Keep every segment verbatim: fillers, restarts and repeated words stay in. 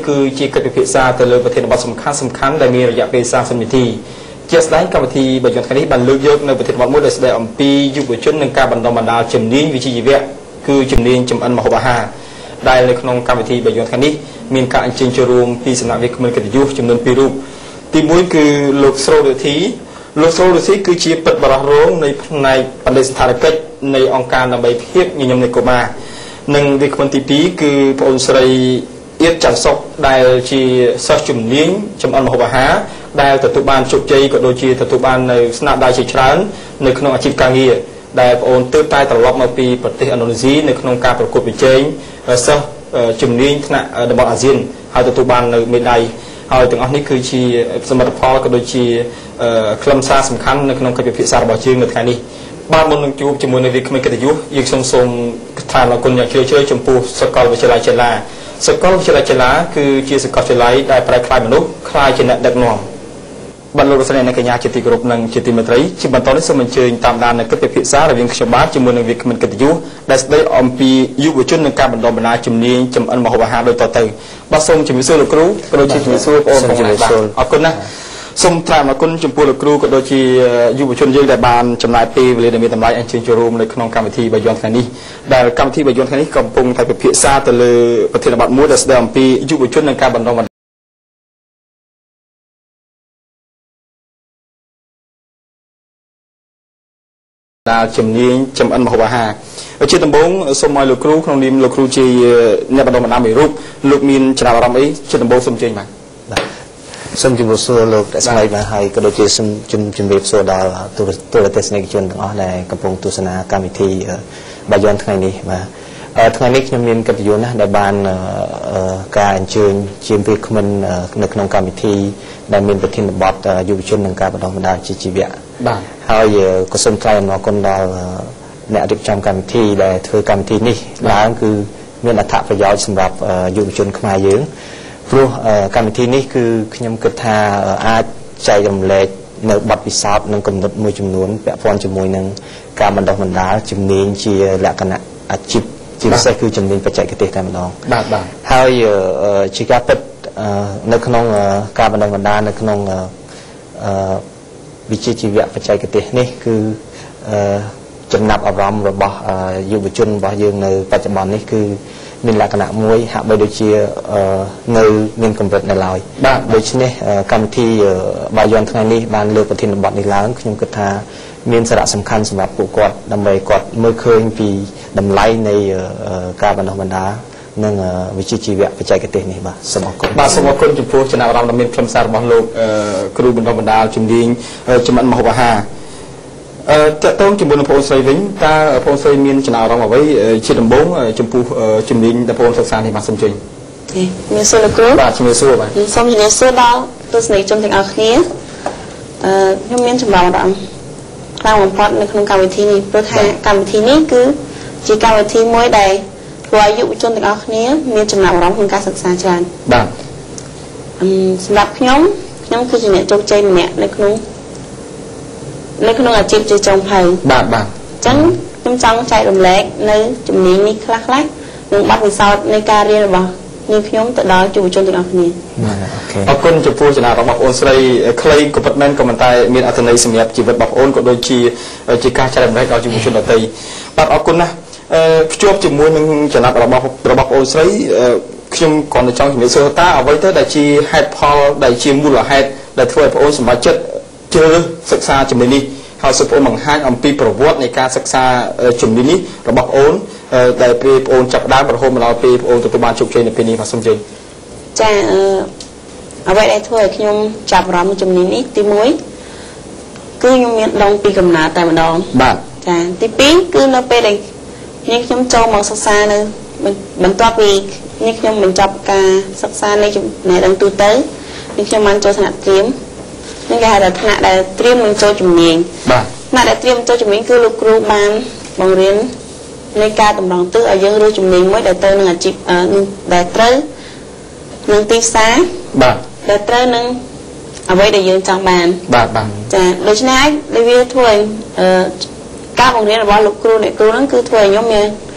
cứ chỉ cần việc xa từ lời và thiền bát sầm khăn sầm khăn đại mi raya về xa sầm thi chia sẻ các thi bây giờ cái bàn lược dược nơi thiền bát mỗi đời sẽ ông pi giúp của chúng nâng cao bản đồ bản đào chìm nín vị trí gì vậy cứ chìm nín chìm ăn mà hộp hà đại là không các thi bây giờ cái này miền cả anh trên cho room pi sầm việc mình cần giúp chìm nín pi rup thì mỗi cứ lục sâu được thí lục sâu được thí cứ chia bật bảo rongในในประเด็นสถานการณ์ในองค์การนำไปเพียบยิ่งยำในกมาหนึ่งวิคมันตีปีคือพระองค์สรีเอียดจันทร์ศกได้ชีสักจุ่มนิ้งจำอันมหาหาได้แต่ตุบานจุกใจก็โดยชีแต่ตุบานในสนามได้ชีชรันในขนมอาชีพการเงินได้พระองค์ตื้อใต้ตลอดมาปีปฏิอันโดนีเซียในขนมการประกวดวิจัยสักจุ่มนิ้งขณะดมอาเซียนเอาแต่ตุบานในเมดัยเอาถึงอันนี้คือชีสมรรถภาพก็โดยชีคลำซาสำคัญในขนมการพิจารณาบ่อชื่อในทางนี้บ้านบนหนึ่งจูบจมูกในวิกไม่กระยุยิ่งทรงทรงทานเราคนอยากเชื่อเชื่อชมพูสกอลวิชลาเชลาสกอลวิชลาเชลาคือจีสกอลเชลาได้ปลายคลายมนุษย์คลายชนะดักนองบรรลุรัศในกัญญาจิตติกรุบนังจิตติมัตรีชิบันตอนนี้สมัยเชิญตามดานในกติพิษาระวิงขชบาจมูกในวิกมันกระยุได้ได้อมปียุบจุนในการบรรดาบรรดาจำเนียงจำอันมหาวิหารโดยต่อเติมบัสงจิมิสูลูกรู้โดยจิมิสูโอมของนายบ้านขอบคุณนะสมทรามาคุณจมพูลครูก็โดยที่ยุบชนยืนแต่บานจำนายปีเวลามีตำรายอันเชิญจูรุมในขนมกรรมวิธีใบยอนแค่นี้แต่กรรมวิธีใบยอนแค่นี้กำปงไทยเป็นพิซซ่าแต่เลยประเทศบัตรมูดแสดงปียุบชนในการบรรดาบันดาจำนี้จำอันมหาหาเชื่อตำบงสมัยลูกครูขนมนิมลูกครูจีในบรรดาบันดามีรูปลูกมีนชนะรำấyเชื่อตำบงสมเจงมาสมจุลส่วนโลกแต่สมัยมาให้ก็โดยที่สมจุลจุลเว็บโซดาตัวตัวเทศนิคชนต่างๆในกำปงตุสนากรรมวิธีบายอนทั้งนี้มาทั้งนี้ยังมีกับอยู่นะในบ้านการเชิญเชิญพิคมันในขนมกรรมวิธีในมีประเทศบอดยุบชนในการบรรดาบรรดาจิจิเบียให้ก็สมใจนคนเราในอดีตจำกรรมวิธีแต่เธอกรรมวิธีนี้ล้างคือมีอัตราประโยชน์สำหรับยุบชนขมาเยอะเพราะการวิธีนี้คือขยำกระทาอาใจจำเล็กในบัตรพิศาจในกำหนดมวยจำนวนแบบฟอนจมวยหนึ่งการบรรดาบรรดาจำเนียงจีและคณะอาชีพจีไม่ใช่คือจำเนียงปัจจัยกติกาบรรดาให้จีการปิดในขนมการบรรดาบรรดาในขนมวิจิตรวิทยาปัจจัยกตินี่คือจำนับอารมณ์ระบบยุบชนระบบยืนในปัจจุบันนี้คือมีลักษณะมวยหาใบโดยเชียเงยมีกำเนิดในลอยโดยเฉพาะกรรมที่บายอนทั้งนี้บานเลือกประเทศบอดในล้างขยมกระทามีสาระสำคัญสำหรับผู้กอดดำไปกอดเมื่อเคยปีดำไล่ในการบรรดาบรรดาเนื่องวิจิตรชีวะปัจจัยกตินี่บ่สมองคนบ่สมองคนจุดพูชนะเราดำเนินคำสารบอลโลกครูบรรดาบรรดาจุดดิ้งจุดมันมหาหาจะต้องจมูกในโพลไซวิ่งตาโพลไซมีนชนะเราเอาไว้เชื่อมบงจมูกจุดดิ้งแต่โพลศึกษาที่มาสมจริงมีส่วนละครูบ่มีส่วนบ่สมจริงในส่วนเราตัวสนิทจนถึงอาคียังมีจำนวนดังกลางวันพอดในขนมกรรมวิธีนี้เพื่อให้กรรมวิธีนี้คือจีกรรมวิธีมวยใดตัวอายุจนถึงอาคีมีจำนวนร้องของการศึกษาจารย์ดังสำหรับย้อมย้อมคือจีเนี่ยจงใจเนี่ยในขนมในขนมอาชีพจีจงไผ่บาบาจังจำจังใจลมเล็กในจุดนี้มีคลักคลักหนึ่งบัตรวิสาหในการเรียนบ่นี่ขยมแต่ดาวจุดจนถึงอาคีขอบคุณจุดพูชนะเราบอกโอนสไลเคลย์กับปัตแมนก็มันตายมีอัตนัยสมัยจีบบอกโอนก็โดยชีจีการใช้แบบเราจุดชนตีบัตรขอบคุณนะจบจุดมวยหนึ่งชนะเราบอกเราบอกโอนสไลขยมก่อนในจังมีโซตาเอาไว้เท่าได้ชีเฮดพอได้ชีมูลเฮดได้ถ้วยโอนสมัยเจ็ดเจอศึกษาจุดนี้เขาสุภาพมังหันอัมพีประวัติในการศึกษาจุดนี้เราบอกโอนได้ไปโอนจับได้ประโคมเราไปโอนตัวบานฉุกเฉินในปีนี้มาสมจริงจะเอาไว้ได้ถ้วยขยมจับเราจุดนี้นี่ตีมวยคือยมมีดองปีกำนาแต่มาดองบ้าจ้าตีปีคือเราไปได้นี่ขยมโจมองศึกษาเลยบรรทัดปีนี่ขยมบรรจับการศึกษาในจุดไหนดังตัวเต้นี่ขยมมันโจถนัดเตรียมนี่ก็ได้ถนัดได้เตรียมมันโจจุ่มเนียงถนัดได้เตรียมโจจุ่มเนียงคือลูกครูบานบางเรียนในการตำรองตื้อเอายังรู้จุ่มเนียงไม่ได้เตอหนึ่งอาชีพหนึ่งได้เตอหนึ่งตีสาได้เตอหนึ่งเอาไว้ได้ยืนจังบานจะโดยเฉพาะในวิทยาถ้วยการบางเรียนว่าลูกครูเนี่ยครูนั่นคือถ้วยย่อมเนี่ย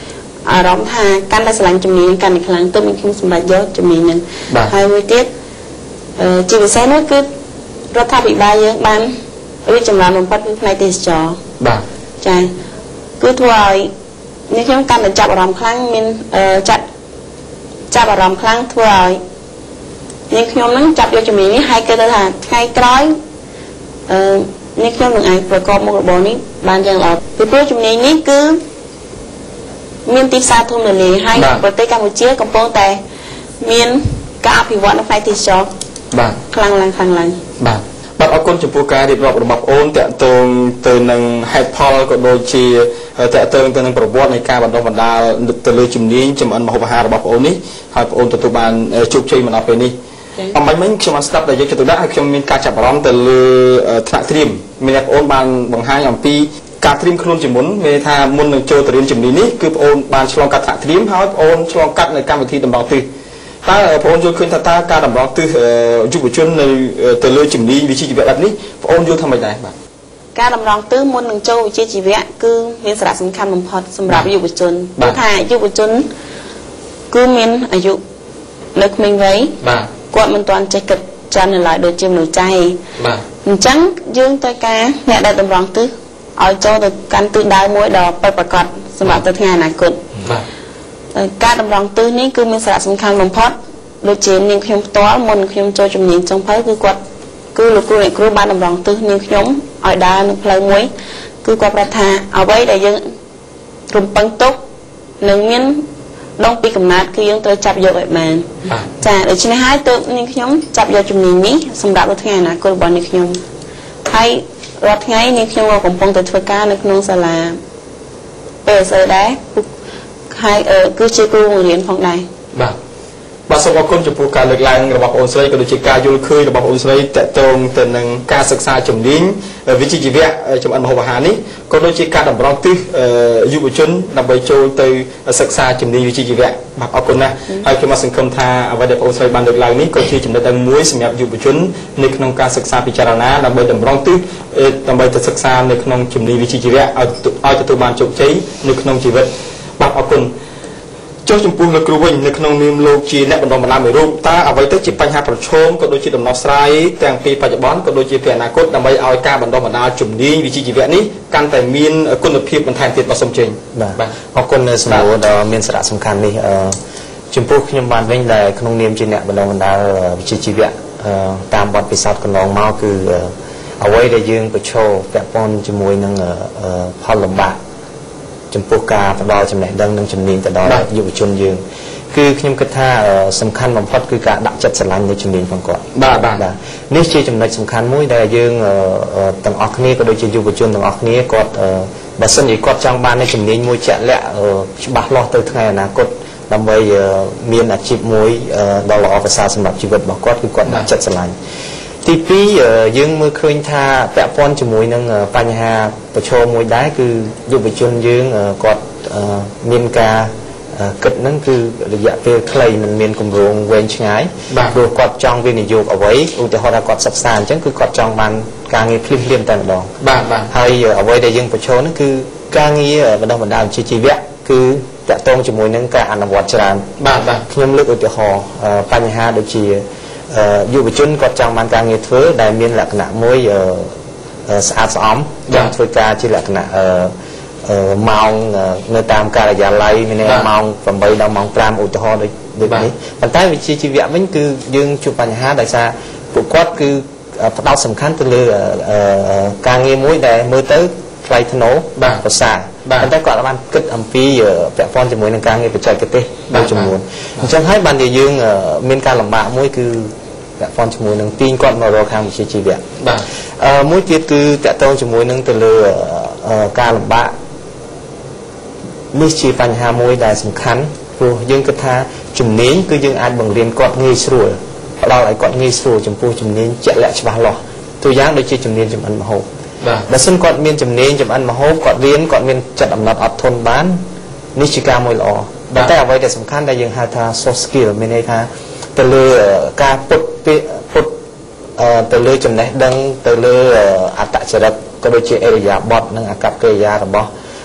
អារម្មណ៍ថាកាន់តែស្រឡាញ់ជំនាញកាន់តែខ្លាំងទៅមានខ្ញុំសម្រេចយកជំនាញហ្នឹងហើយមួយទៀតជាពិសេសនោះគឺរដ្ឋាភិបាលយើងបានរៀបចំឡើងបំផុតគឺផ្នែកទេសចរបាទចាគឺធ្វើឲ្យនេះខ្ញុំកាន់តែចាប់អារម្មណ៍ខ្លាំងមានចាត់ចាប់អារម្មណ៍ខ្លាំងធ្វើឲ្យនេះខ្ញុំហ្នឹងចាប់យកជំនាញនេះហើយគិតថាថ្ងៃក្រោយអឺនេះខ្ញុំនឹងអាចប្រកបមុខរបរនេះបានយ៉ាងល្អពីព្រោះជំនាញនេះគឺមានទីផ្សារធំទូលាយហើយប្រទេសកម្ពុជាកំពុងតែមានការអភិវឌ្ឍនៅផ្នែកទេសចរបាទខ្លាំងឡើងខ្លាំងឡើងបាទបាទអរគុណចំពោះការរៀបរាប់របស់អូនតកតងទៅនឹងហេតុផលក៏ដូចជាតកតងទៅនឹងប្រវត្តិនៃការបណ្ដុះបណ្ដាលទៅលើជំនាញចម្អិនម្ហូបអាហាររបស់បងអូននេះហើយបងអូនទទួលបានជោគជ័យមកដល់ពេលនេះអំបញ្ញមិញខ្ញុំបានស្ដាប់តែយកចិត្តទុកដាក់ហើយខ្ញុំមានការចាប់អារម្មណ៍ទៅលើថ្នាក់ត្រៀមមានអ្នកបងអូនបានបង្ហាញអំពីការត្រៀមខ្លួនជាមុនមានថាមុននឹងចូលទៅរៀនជំនាញនេះគឺបងអូនបានឆ្លងកាត់ថ្នាក់ត្រៀមហើយបងអូនឆ្លងកាត់នៅកម្មវិធីតម្រង់ទិសតើបងអូនយល់ឃើញថាតើការតម្រង់ទិសយុវជននៅទៅលើជំនាញវិជ្ជាជីវៈបែបនេះបងអូនយល់ថាម៉េចដែរបាទការតម្រង់ទិសមុននឹងចូលវិជ្ជាជីវៈគឺមានសារៈសំខាន់បំផុតសម្រាប់យុវជនព្រោះថាយុវជនគឺមានអាយុនៅក្មេងវ័យបាទគាត់មិនទាន់ចេះគិតច្រើននៅឡើយដូចជាមនុស្សចាស់បាទអញ្ចឹងយើងត្រូវការអ្នកដែលតម្រង់ទិសឲ្យចូលទៅកាន់ទិសដៅមួយដ៏ពិតប្រាកដសម្រាប់ទៅថ្ងៃអនាគតបាទការតម្រង់ទិសនេះគឺមានសារៈសំខាន់បំផុតដូចជានាងខ្ញុំផ្ទាល់មុនខ្ញុំចូលជំនាញចុងភៅគឺគាត់គឺលោកគ្រូអ្នកគ្រូបានតម្រង់ទិសនាងខ្ញុំឲ្យដើរនៅផ្លូវមួយគឺគាត់ប្រាប់ថាអ្វីដែលយើងរំពឹងទុកនឹងមានដងពីកំណត់គឺយើងត្រូវចាប់យកឲ្យបានចាដូច្នេះហើយទើបនាងខ្ញុំចាប់យកជំនាញនេះសម្រាប់នៅថ្ងៃអនាគតរបស់នាងខ្ញុំហើយរាល់ថ្ងៃនាងខ្ញុំក៏កំពុងតែធ្វើការនៅក្នុងសាលា ពើសើដែរហើយគឺជាគ្រូបង្រៀនផងដែរបាទបាទសូមអរគុណចំពោះការលើកឡើងរបស់បងអូនស្រីក៏ដូចជាការយល់ឃើញរបស់បងអូនស្រីតកតងទៅនឹងការសិក្សាជំនាញវិជ្ជាជីវៈចម្អិនម្ហូបអាហារនេះក៏ដូចជាការតម្រង់ទិសយុវជនដើម្បីចូលទៅសិក្សាជំនាញវិជ្ជាជីវៈបាទអរគុណណាស់ហើយខ្ញុំសង្ឃឹមថាអ្វីដែលបងអូនស្រីបានលើកឡើងនេះក៏ជាចំណុចដែលមួយសម្រាប់យុវជននៅក្នុងការសិក្សាពិចារណាដើម្បីតម្រង់ទិសដើម្បីទៅសិក្សានៅក្នុងជំនាញវិជ្ជាជីវៈឲ្យឲ្យទទួលបានជោគជ័យនៅក្នុងជីវិតបាទអរគុណចុះចំពោះលោកគ្រូវិញនៅក្នុងនាមលោកជាអ្នកបណ្ដុះបណ្ដាលមួយរូបតើអ្វីទៅជាបញ្ហាប្រឈមក៏ដូចជាដំណោះស្រាយទាំងពីបច្ចុប្បន្នក៏ដូចជាពីអនាគតដើម្បីឲ្យការបណ្ដុះបណ្ដាលជំនាញវិជ្ជាជីវៈនេះកាន់តែមានគុណភាពបន្ថែមទៀតបាទសូមជើញបាទអរគុណនៅសំណួរដ៏មានសារៈសំខាន់នេះចំពោះខ្ញុំបានវិញដែលក្នុងនាមជាអ្នកបណ្ដុះបណ្ដាលវិជ្ជាជីវៈតាមបទពិសោធន៍កន្លងមកគឺអ្វីដែលយើងប្រឈមពាក់ព័ន្ធជាមួយនឹងផលលំបាកចំពោះការផ្ដល់ចំណេះដឹងនិងជំនាញទៅដល់យុវជនយើងគឺខ្ញុំគិតថាសំខាន់បំផុតគឺការដាក់ចិត្តស្រឡាញ់នៃជំនាញផងគាត់បាទបាទនេះជាចំណុចសំខាន់មួយដែលយើងទាំងអស់គ្នាក៏ដូចជាយុវជនទាំងអស់គ្នាគាត់បើសិនជាគាត់ចង់បានជំនាញមួយជាក់លាក់ច្បាស់លាស់ទៅថ្ងៃអនាគតដើម្បីមានអាជីពមួយដ៏ល្អប្រសើរសម្រាប់ជីវិតរបស់គាត់គឺគាត់ដាក់ចិត្តស្រឡាញ់ទីពីរយើងមើលឃើញថាពាក់ព័ន្ធជាមួយនឹងបញ្ហាប្រឈមមួយដែរគឺយុវជនយើងគាត់មានការគិតហ្នឹងគឺរយៈពេលខ្លីមិនមានគម្រោងវែងឆ្ងាយព្រោះគាត់ចង់វិនិយោគអ្វីឧទាហរណ៍ថាគាត់សិក្សាអញ្ចឹងគឺគាត់ចង់បានការងារភ្លាមភ្លាមតែម្ដងបាទបាទហើយអ្វីដែលយើងប្រឈមហ្នឹងគឺការងារបណ្ដុះបណ្ដាលវិជ្ជាជីវៈគឺតាក់ទងជាមួយនឹងការអនុវត្តច្រើនបាទបាទខ្ញុំលើកឧទាហរណ៍បញ្ហាដូចជាយុវជនគាត់ចង់បានការងារធ្វើដែលមានលក្ខណៈមួយស្អាតស្អំយ៉ាងធ្វើការជាលក្ខណៈម៉ោងនៅតាមការិយាល័យមានម៉ោងប្រាំបីដល់ម៉ោងប្រាំឧទាហរណ៍ដូចដូចនេះប៉ុន្តែវិជ្ជាជីវៈវិញគឺយើងជួបបញ្ហាដោយសារពួកគាត់គឺផ្ដោតសំខាន់ទៅលើការងារមួយដែលមើលទៅថ្លៃថ្នូរប្រសើរប៉ុន្តែគាត់បានគិតអំពីពាក់ព័ន្ធជាមួយនឹងការងារបច្ចេកទេសមួយចំនួនអញ្ចឹងហើយបានជាយើងមានការលំបាកមួយគឺពាក់ព័ន្ធជាមួយនឹងទីងគាត់មករកខាងវិជ្ជាជីវៈបាទមួយទៀតគឺតាក់ទងជាមួយនឹងទៅលើការលំបាកនេះជាបញ្ហាមួយដែលសំខាន់ព្រោះយើងគិតថាជំនាញគឺយើងអាចបង្រៀនគាត់ងាយស្រួលផ្ដល់ឲ្យគាត់ងាយស្រួលចំពោះជំនាញជាក់លាក់ច្បាស់លាស់ตัวយ៉ាងដូចជាជំនាញចម្អិនម្ហូបបើសិនគាត់មានជំនាញចម្អិនម្ហូបគាត់រៀនគាត់មានចិត្តអំណត់អត់ធន់បាននេះជាការមួយល្អតែតែអ្វីដែលសំខាន់ដែលយើងហៅថា soft skill មានន័យថាទៅលើការពុតពុតទៅលើចំណេះដឹងទៅលើអត្តចរិតក៏ដូចជាអរិយាប័ត្រនិងអាកប្បកិរិយារបស់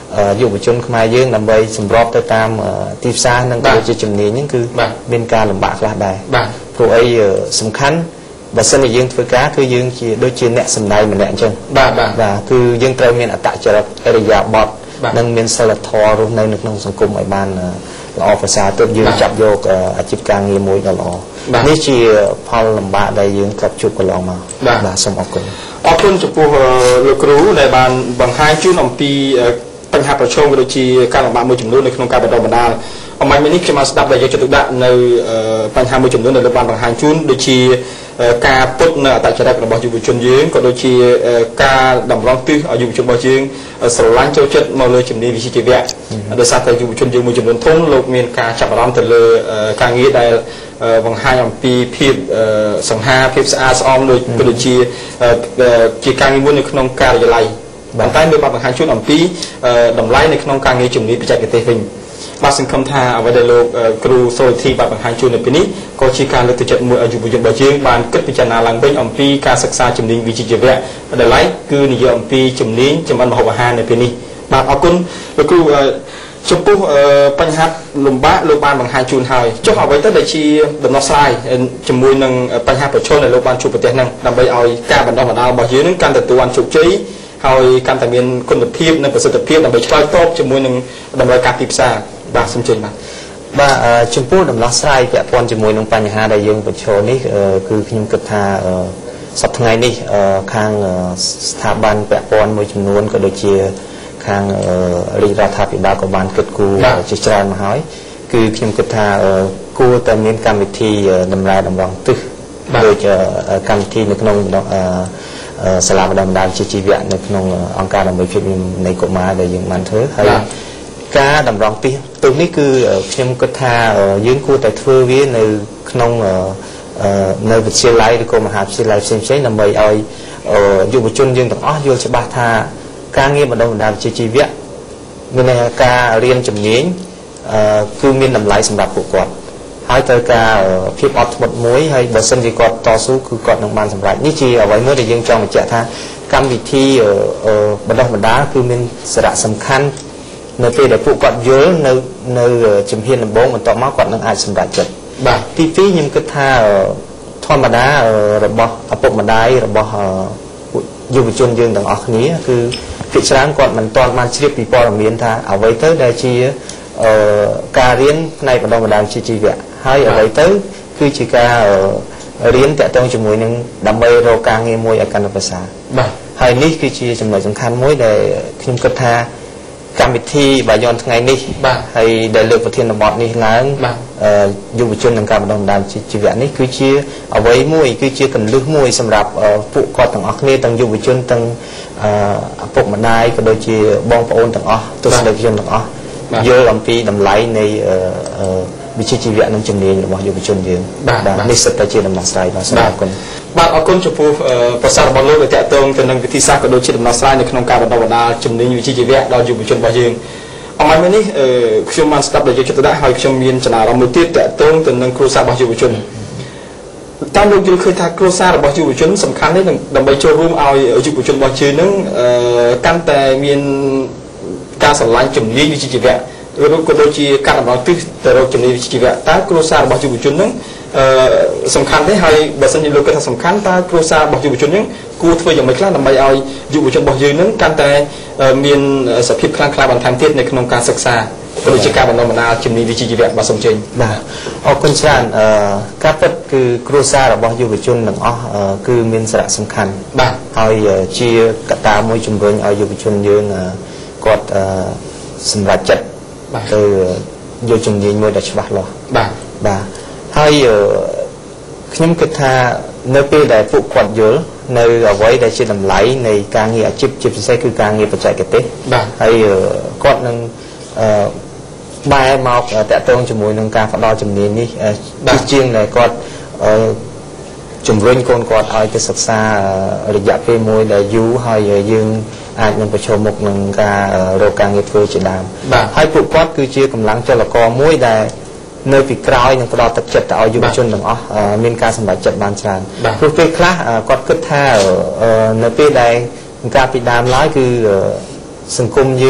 យុវជនខ្មែរយើងដើម្បីសម្របទៅតាមទីផ្សារនិងក៏ជាជំនាញហ្នឹងគឺមានការលំបាកខ្លះដែរព្រោះអីសំខាន់បើសិនជាយើងធ្វើការគឺយើងជាដូចជាអ្នកសម្ដែងម្នាក់អញ្ចឹងបាទបាទគឺយើងត្រូវមានអត្តចរិតអរិយាបថនិងមានសិលធម៌រស់នៅនៅក្នុងសង្គមឲ្យបានល្អប្រសើរទើបយើងចាប់យកអាជីពការងារមួយដ៏ល្អនេះជាផលលំបាកដែលយើងធ្លាប់ជួបកន្លងមកបាទសូមអរគុណអរគុណចំពោះលោកគ្រូដែលបានបង្ហាញជូនអំពីបញ្ហាប្រឈមក៏ដូចជាការលំបាកមួយចំនួននៅក្នុងការបន្តបណ្ដាលអំបញ្ញនេះខ្ញុំបានស្ដាប់ដែលយកចិត្តទុកដាក់នៅបញ្ហាមួយចំនួនដែលលោកបានបង្ហាញជូនដូចជាការពុតនៅអត្តចរិតរបស់យុវជនយើងក៏ដូចជាការតម្រង់ទិសឲ្យយុវជនរបស់យើងស្រឡាញ់ចូលចិត្តមកលើជំនាញវិជ្ជាជីវៈដោយសារតែយុវជនយើងមួយចំនួនធំលោកមានការចាប់អារម្មណ៍ទៅលើការងារដែលបង្ហាញអំពីភាពសង្ហាភាពស្អាតស្អំដូចក៏ដូចជាជាការងារមួយនៅក្នុងការិយាល័យប៉ុន្តែលោកបានបង្ហាញជូនអំពីតម្លៃនៅក្នុងការងារជំនាញបច្ចេកទេសវិញបាទសង្ឃឹមថាអ្វីដែលលោកគ្រូសូលធីបានបង្ហាញជូននៅពេលនេះក៏ជាការលើកទឹកចិត្តមួយឲ្យយុវជនរបស់យើងបានគិតពិចារណាឡើងវិញអំពីការសិក្សាជំនាញវិជ្ជាជីវៈដែលឡែកគឺនិយាយអំពីជំនាញចម្អិនម្ហូបអាហារនៅពេលនេះបាទអរគុណលោកគ្រូចំពោះបញ្ហាលំបាកលោកបានបង្ហាញជូនហើយចុះអ្វីទៅដែលជាដំណោះស្រាយជាមួយនឹងបញ្ហាប្រឈមដែលលោកបានជួបប្រទះហ្នឹងដើម្បីឲ្យការបណ្ដុះបណ្ដាលរបស់យើងនឹងកាន់តែទទួលបានជោគជ័យហើយកាន់តែមានគុណភាពនិងប្រសិទ្ធភាពដើម្បីឆ្លើយតបជាមួយនឹងតម្រូវការទីផ្សារបាទសូមជឿបាទបាទចំពោះដំណោះស្រាយពាក់ព័ន្ធជាមួយនឹងបញ្ហាដែលយើងប្រឈមនេះគឺខ្ញុំគិតថាសប្តាហ៍ថ្ងៃនេះខាងស្ថាប័នពាក់ព័ន្ធមួយចំនួនក៏ដូចជាខាងរាជរដ្ឋាភិបាលក៏បានគិតគូរជាច្រើនមកហើយគឺខ្ញុំគិតថាគួរតែមានកម្មវិធីតម្រែតម្រង់ទិសដូចកម្មវិធីនៅក្នុងសាលាបណ្ដុះបណ្ដាលជាជីវៈនៅក្នុងអង្គការដើម្បីភាពនៃកុមារដែលយើងបានធ្វើហើយការតម្រង់ទិសទិសនេះគឺខ្ញុំគិតថាយើងគួរតែធ្វើវានៅក្នុងនៅវិទ្យាល័យឬក៏មហាវិទ្យាល័យផ្សេងផ្សេងដើម្បីឲ្យយុវជនយើងទាំងអស់យល់ច្បាស់ថាការងារបណ្ដុះបណ្ដាលជាជីវៈមានន័យថាការរៀនជំនាញគឺមានតម្លៃសម្រាប់ពួកគាត់ហើយត្រូវការភាពអត់ធ្មត់មួយហើយបើសិនជាគាត់តស៊ូគឺគាត់នឹងបានសម្រេចនេះជាអ្វីមួយដែលយើងចង់បញ្ជាក់ថាកម្មវិធីបណ្ដុះបណ្ដាលគឺមានសារៈសំខាន់នៅពេលដែលពួកគាត់យល់នៅនៅជំហានដំបូងបន្ទាប់មកគាត់នឹងអាចសម្រេចចិត្តបាទទីពីរខ្ញុំគិតថាធម្មតារបស់ឪពុកម្ដាយរបស់យុវជនយើងទាំងអស់គ្នាគឺភាគច្រើនគាត់មិនទាន់បានជ្រាបពីព័ត៌មានថាអ្វីទៅដែលជាការរៀនផ្នែកបណ្ដុះបណ្ដាលជាជីវៈហើយអ្វីទៅគឺជាការរៀនតាក់ទងជាមួយនឹងដើម្បីរកការងារមួយឲ្យកាន់តែប្រសើរបាទហើយនេះគឺជាចំណុចសំខាន់មួយដែលខ្ញុំគិតថាកម្មវិធីបាយ័នថ្ងៃនេះហើយដែលលើកប្រធានបទនេះឡើងយុវជននឹងការបណ្ដុះបណ្ដាលជាជីវៈនេះគឺជាអ្វីមួយគឺជាកន្លឹះមួយសម្រាប់ពួកគាត់ទាំងអស់គ្នាទាំងយុវជនទាំងឪពុកម្ដាយក៏ដូចជាបងប្អូនទាំងអស់ទស្សនិកជនទាំងអស់យល់អំពីតម្លៃនៃវិជ្ជាជីវៈនិងជំនាញរបស់យុវជនយើងបាទនេះសិតតែជាដំណោះស្រាយបាទសូមអរគុណបាទអរគុណចំពោះប្រសាសន៍របស់លោកដែលតាក់ទងទៅនឹងវិធីសាស្ត្រក៏ដូចជាដំណោះស្រាយនៅក្នុងការបណ្ដុះបណ្ដាលជំនាញវិជ្ជាជីវៈដល់យុវជនរបស់យើងអំបញ្ញនេះខ្ញុំបានស្ដាប់ដោយយកចិត្តទុកដាក់ហើយខ្ញុំមានចំណារអារម្មណ៍មួយទៀតតាក់ទងទៅនឹងគ្រួសាររបស់យុវជនតាមលោកយល់ឃើញថាគ្រួសាររបស់យុវជនសំខាន់នេះដើម្បីចូលរួមឲ្យយុវជនរបស់យើងនឹងកាន់តែមានការស្រឡាញ់ជំនាញវិជ្ជាជីវៈឬក៏ដូចជាការដំណើរទិសទៅរកជំនាញវិជ្ជាជីវៈតើគ្រួសាររបស់យុវជននឹងសំខាន់ទេហើយបើសិនជាលោកគិតថាសំខាន់តើគ្រួសាររបស់យុវជននឹងគួរធ្វើយ៉ាងម៉េចខ្លះដើម្បីឲ្យយុវជនរបស់យើងនឹងកាន់តែមានសភាពខ្លាំងក្លាបន្ថែមទៀតនៅក្នុងការសិក្សាក៏ដូចជាការបណ្ដុះបណ្ដាលជំនាញវិជ្ជាជីវៈបាទសូមជើញបាទអរគុណច្រើនការពិតគឺគ្រួសាររបស់យុវជនទាំងអស់គឺមានសារៈសំខាន់បាទហើយជាកត្តាមួយជំរុញឲ្យយុវជនយើងគាត់សម្រេចចិត្តទៅយកជំនាញមួយដែលច្បាស់លាស់បាទបាទហើយខ្ញុំគិតថានៅពេលដែលពួកគាត់យល់នៅអ្វីដែលជាតម្លៃនៃការងារអាជីពជាពិសេសគឺការងារបច្ចេកទេសបាទហើយគាត់នឹងបែរមកតាក់ទងជាមួយនឹងការផ្ដល់ជំនាញនេះជាងដែលគាត់ជំរុញកូនគាត់ឲ្យទៅសិក្សារយៈពេលមួយដែលយូរហើយយើងអាចនឹងប្រឈមមុខនឹងការរកការងារធ្វើជាដើមហើយពួកគាត់គឺជាកម្លាំងចលករមួយដែលនៅពីក្រោយនឹងផ្ដល់ទឹកចិត្តទៅឲ្យយុវជនទាំងអស់មានការសម្រេចចិត្តបានច្រើនព្រោះពេលខ្លះគាត់គិតថានៅពេលដែលការពីដើមឡើយគឺសង្គមយើង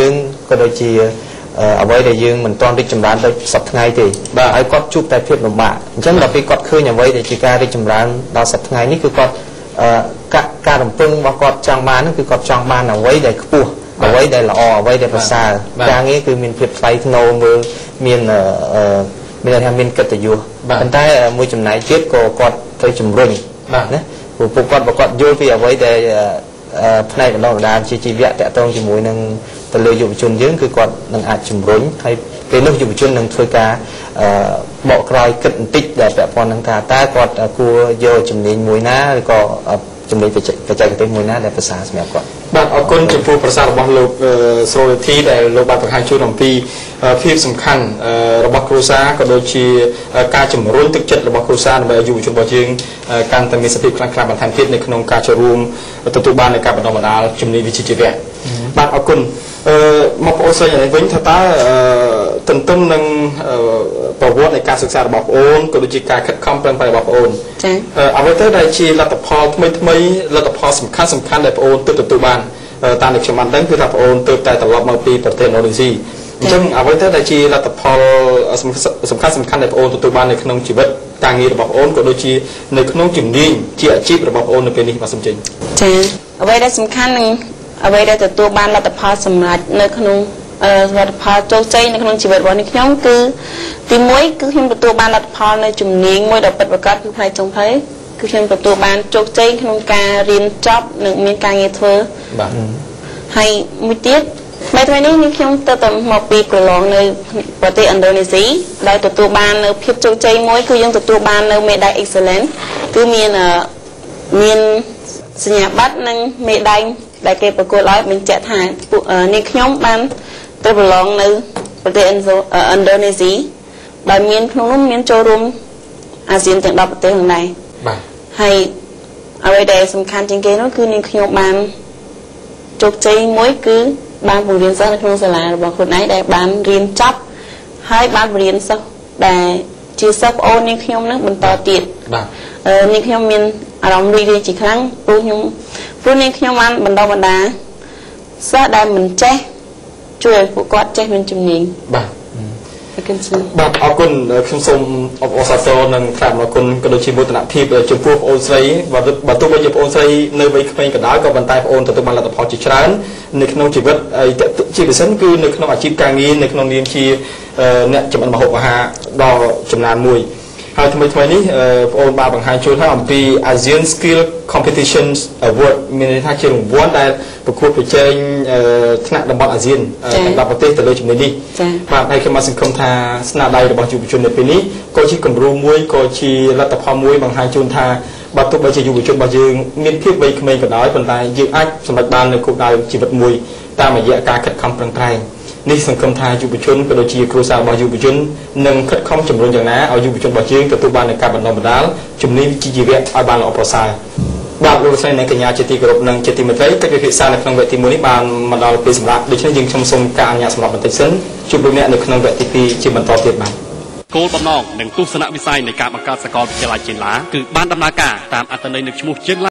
ក៏ដូចជាអ្វីដែលយើងមិនទាន់រីកចម្រើនដូចសប្តាហ៍ថ្ងៃទេហើយគាត់ជួបតែភាពលំបាកអញ្ចឹងដល់ពេលគាត់ឃើញអ្វីដែលជាការរីកចម្រើនដល់សប្តាហ៍ថ្ងៃនេះគឺគាត់ការរំពឹងរបស់គាត់ចង់បានគឺគាត់ចង់បានអ្វីដែលខ្ពស់អ្វីដែលល្អអ្វីដែលប្រសើរការងារគឺមានភាពថ្លៃថ្នូរមើលមានមានថាមានកិត្តិយសប៉ុន្តែមួយចំណែកទៀតក៏គាត់ត្រូវជំរុញណាព្រោះពួកគាត់ប្រកបយល់ពីអ្វីដែលផ្នែកបណ្ដុះបណ្ដាលជាជីវៈតាក់ទងជាមួយនឹងទៅលើយុវជនយើងគឺគាត់នឹងអាចជំរុញហើយពេលនោះយុវជននឹងធ្វើការបកក្រោយគិតបន្តិចដែលពាក់ព័ន្ធនឹងថាតើគាត់គួរយកជំនាញមួយណាឬក៏ជំនាញបច្ចេកទេសមួយណាដែលប្រសើរសម្រាប់គាត់បាទអរគុណចំពោះប្រសាសន៍របស់លោកស្រូលធីដែលលោកបានបង្ហាញជូនអំពីភាពសំខាន់របស់គ្រួសារក៏ដូចជាការជំរុញទឹកចិត្តរបស់គ្រួសារដើម្បីឲ្យយុវជនរបស់យើងកាន់តែមានសភាពខ្លាំងក្លាបន្ថែមទៀតនៅក្នុងការចូលរួមទទួលបាននៃការបណ្ដុះបណ្ដាលជំនាញវិជ្ជាជីវៈបាទអរគុណមកបងអូនស្រីនេះវិញថាតើទន្ទឹមនឹងប្រវត្តិនៃការសិក្សារបស់បងអូនក៏ដូចជាការខិតខំប្រឹងប្រែងរបស់បងអូនចា៎អ្វីទៅដែលជាលទ្ធផលថ្មីថ្មីលទ្ធផលសំខាន់សំខាន់ដែលបងអូនទើបទទួលបានតាមដែលខ្ញុំបានដឹងគឺថាបងអូនទើបតែត្រឡប់មកពីប្រទេសឥណ្ឌូនេស៊ីអញ្ចឹងអ្វីទៅដែលជាលទ្ធផលសំខាន់សំខាន់ដែលបងអូនទទួលបាននៅក្នុងជីវិតការងាររបស់បងអូនក៏ដូចជានៅក្នុងជំនាញជាអាជីពរបស់បងអូននៅពេលនេះបាទសូមចេញចា៎អ្វីដែលសំខាន់នឹងអ្វីដែលទទួលបានលទ្ធផលសម្រាប់នៅក្នុងលទ្ធផលជោគជ័យនៅក្នុងជីវិតរបស់ខ្ញុំគឺទីមួយគឺខ្ញុំទទួលបានលទ្ធផលនៅជំនាញមួយដ៏ពិតប្រាកដគឺផ្នែកចុងភៅគឺខ្ញុំទទួលបានជោគជ័យក្នុងការរៀនចប់និងមានការងារធ្វើបាទហើយមួយទៀតថ្ងៃថ្ងៃនេះខ្ញុំទៅទៅមកពីប្រឡងនៅប្រទេសឥណ្ឌូនេស៊ីដែលទទួលបាននៅភាពជោគជ័យមួយគឺយើងទទួលបាននៅមេដាយ Excellent គឺមានមានសញ្ញាបត្រនិងមេដាយដែលគេប្រកួតឲ្យបញ្ជាក់ថានេះខ្ញុំបានទៅប្រឡងនៅប្រទេសឥណ្ឌូនេស៊ីដែលមានក្នុងនោះមានចូលរួមអាស៊ានទាំងដប់ប្រទេសហ្នឹងដែរបាទហើយអ្វីដែលសំខាន់ជាងគេនោះគឺនាងខ្ញុំបានជោគជ័យមួយគឺបានបង្រៀនសិស្សនៅក្នុងសាលារបស់ខ្លួនឯងដែលបានរៀនចប់ហើយបានបង្រៀនសិស្សដែលជាសិស្សប្អូននាងខ្ញុំនឹងបន្តទៀតបាទនាងខ្ញុំមានអារម្មណ៍រីករាយជាខ្លាំងព្រោះខ្ញុំព្រោះនាងខ្ញុំបានបណ្ដុះបណ្ដាលសិស្សដែលមិនចេះជួយឲ្យពួកគាត់ចេះមានជំនាញបាទអរគុណបាទអរគុណខ្ញុំសូមអបអរសាទរនិងថ្លែងអរគុណក៏ដូចជាមោទនភាពចំពោះបងអូនស្រីបើទោះបីជាបងអូនស្រីនៅវ័យក្មេងក៏ដោយក៏ប៉ុន្តែបងអូនទទួលបានលទ្ធផលជាច្រើននៅក្នុងជីវិតជាពិសេសគឺនៅក្នុងអាជីពការងារនៅក្នុងនាមជាអ្នកចម្អិនម្ហូបអាហារដ៏ចំណានមួយហើយថ្មីថ្មីនេះបងអូនបានបង្ហាញជូនថាអំពី ASEAN Skill Competition Award មានន័យថាជារង្វាន់ដែលប្រកួតប្រជែងថ្នាក់តំបន់អាស៊ានទាំងដប់ប្រទេសទៅលើជំនាញនេះបាទហើយខ្ញុំបានសង្ឃឹមថាស្នាដៃរបស់យុវជននៅពេលនេះក៏ជាគំរូមួយក៏ជាលទ្ធផលមួយបង្ហាញជូនថាបើទោះបីជាយុវជនរបស់យើងមានភាពវ័យក្មេងក៏ដោយប៉ុន្តែយើងអាចសម្រេចបាននូវគោលដៅជីវិតមួយតាមរយៈការខិតខំប្រឹងប្រែងនេះសង្ឃឹមថាយុវជនក៏ដូចជាគ្រួសាររបស់យុវជននឹងខិតខំជំរុញយ៉ាងណាឲ្យយុវជនរបស់យើងទទួលបាននូវការបណ្ដុះបណ្ដាលជំនាញវិជ្ជាជីវៈឲ្យបានល្អប្រសើរបាទលោកស្រីនិងកញ្ញាជាទីគោរពនិងជាទីមេត្រីកិច្ចពិភាក្សានៅក្នុងវគ្គទីមួយនេះបានមកដល់ពេលសម្រាប់ដូច្នេះយើងខ្ញុំសូមការអនុញ្ញាតសម្រាប់បន្តិចសិនជួបលោកអ្នកនៅក្នុងវគ្គទីពីរជាបន្តទៀតបាទគោលបំណងនិងទស្សនវិស័យនៃការបង្កើតសាកលវិទ្យាល័យចេនឡាគឺបានដំណើរការតាមអត្ថន័យនៃឈ្មោះចេនឡា